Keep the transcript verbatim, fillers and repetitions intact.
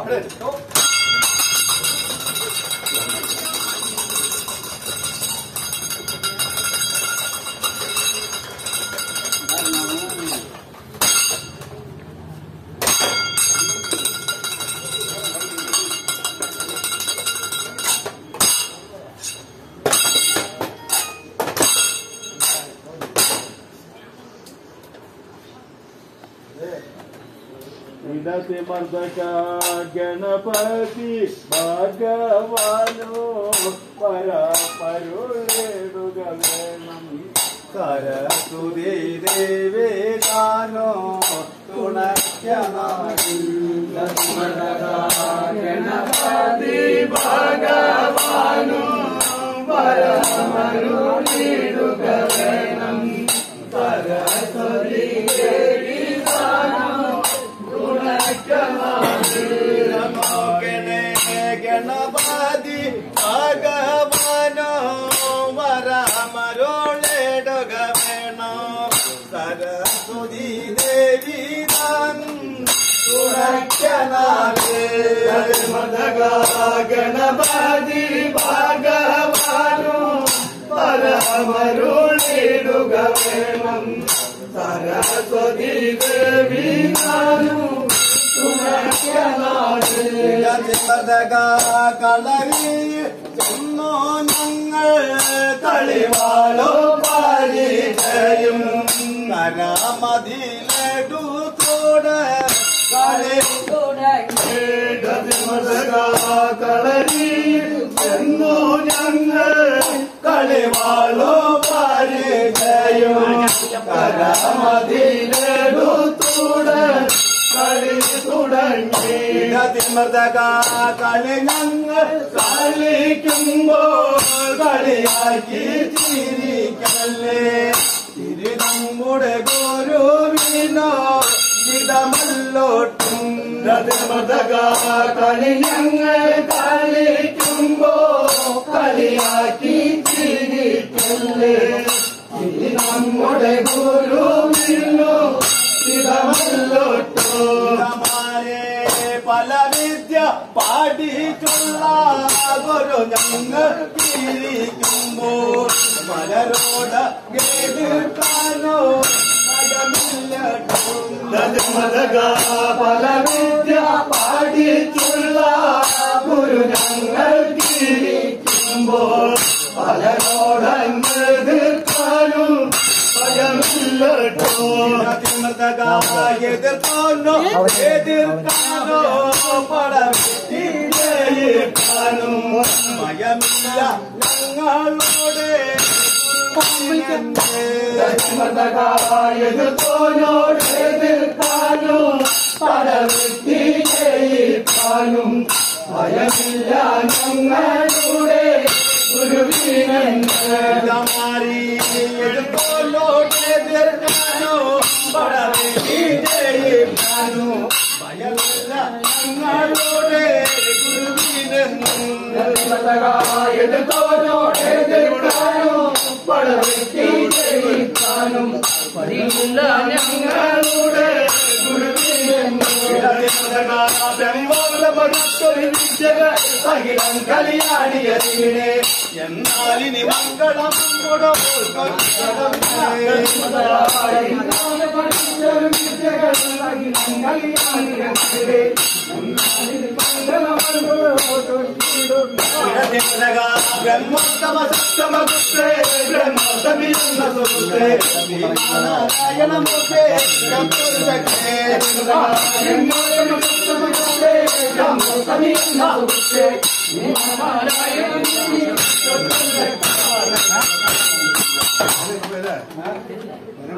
विनति मर्दक गणपति भगवानो पर परुलेडुगवेणं सरस्वती देवे गानो तुणक्यमादि गणपति भगवानो पर परुलेडुगवेणं सरस्वती देवी गानो गणपति भगवानो वरमरुळेडुगवेणो सरस्वती देवी गणपति भगवानो वरमरुळेडुगवेणो सरस्वती देवी കളരി ചെന്നോ ഞങ്ങൾ കളിവാളോ പാലിയും കരാമതിലെടുത്തോട് കളി കളരി ചെന്നോ ഞങ്ങൾ കളിവാളോ പാലിയും കരാമതിലെടുത്തോട് കളി തുടങ്ങി മൃതക കളി ഞങ്ങൾ കളിക്കുമ്പോൾ കളിയാക്കി ചിരിക്കല്ലേ തിരി നമ്മുടെ ഗുരുവിനോ ഇടമല്ലോട്ടും മൃതക കളി ഞങ്ങൾ കളിക്കുമ്പോൾ കളിയാക്കി ചിരിക്കല്ലേ തിരി നമ്മുടെ ഗുരുവിനോ പല വിദ്യ പാടിച്ചുള്ള ഗുരു ഞങ്ങൾ ഇരിക്കുമ്പോൾ പലരോട് കേൾക്കാനോ പല വിദ്യ പാടിച്ചുള്ള ഗുരു ഞങ്ങൾ ഇരിക്കുമ്പോൾ പലരോട് കേൾക്കാനും എതിർക്കാനോ എതിർക്കാനോ പടവിട്ടിക്കാനും ഭയമില്ല ഞങ്ങളോട് എതിർത്തോനോട് എതിർക്കാനോ പടവിട്ടിക്കാനും ഭയമില്ല ഞങ്ങളുടെ ഗുരുവിനന്മാരി എതിർത്തോനോട് എതിർക്കാനോ പടവിട്ടിക്കാനോ ഭയമില്ല ഞങ്ങളോട് എതിർത്തോനോട് എതിർക്കാനോ പടവിട്ടിക്കാനും ഭയമില്ല ഞങ്ങളുടെ അഖിലം കളിയാടിയതിനെ എന്നാലിനി മംഗളം ബ്രഹ്മോത്തമ സപ്തമപുത്രേ ബ്രഹ്മോത്തമില്ലെന്ന സുഹൃത്തേ നാരായണമൂർത്തേ ബ്രഹ്മോത്തമേ ബ്രഹ്മോത്തമില്ലെന്ന സുഹൃത്തേ നാരായണ